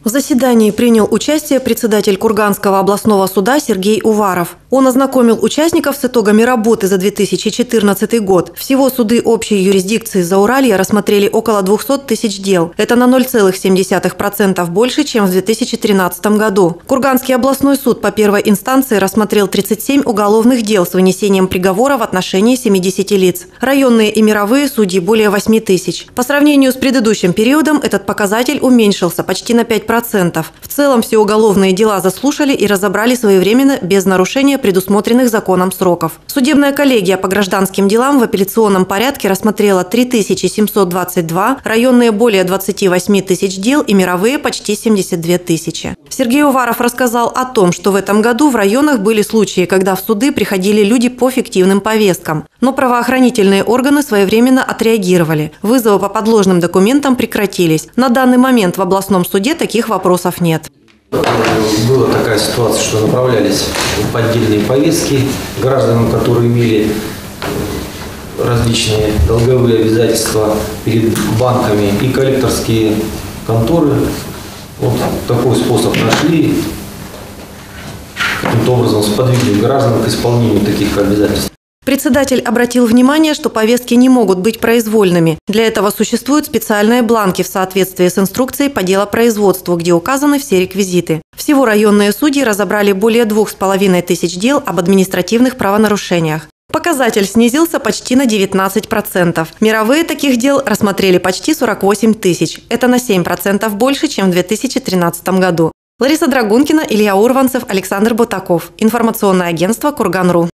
В заседании принял участие председатель Курганского областного суда Сергей Уваров. Он ознакомил участников с итогами работы за 2014 год. Всего суды общей юрисдикции Зауралья рассмотрели около 200 тысяч дел. Это на 0,7% больше, чем в 2013 году. Курганский областной суд по первой инстанции рассмотрел 37 уголовных дел с вынесением приговора в отношении 70 лиц. Районные и мировые судьи более 8 тысяч. По сравнению с предыдущим периодом этот показатель уменьшился почти на 5%. В целом все уголовные дела заслушали и разобрали своевременно без нарушения предусмотренных законом сроков. Судебная коллегия по гражданским делам в апелляционном порядке рассмотрела 3722, районные более 28 тысяч дел и мировые почти 72 тысячи. Сергей Уваров рассказал о том, что в этом году в районах были случаи, когда в суды приходили люди по фиктивным повесткам. Но правоохранительные органы своевременно отреагировали. Вызовы по подложным документам прекратились. На данный момент в областном суде таких вопросов нет. Была такая ситуация, что направлялись поддельные повестки гражданам, которые имели различные долговые обязательства перед банками и коллекторские конторы. Вот такой способ нашли, каким-то образом сподвигли граждан к исполнению таких обязательств. Председатель обратил внимание, что повестки не могут быть произвольными. Для этого существуют специальные бланки в соответствии с инструкцией по делопроизводству, где указаны все реквизиты. Всего районные судьи разобрали более 2500 дел об административных правонарушениях. Показатель снизился почти на 19%. Мировые таких дел рассмотрели почти 48 тысяч. Это на 7% больше, чем в 2013 году. Лариса Драгункина, Илья Урванцев, Александр Бутаков. Информационное агентство «Курган.ру».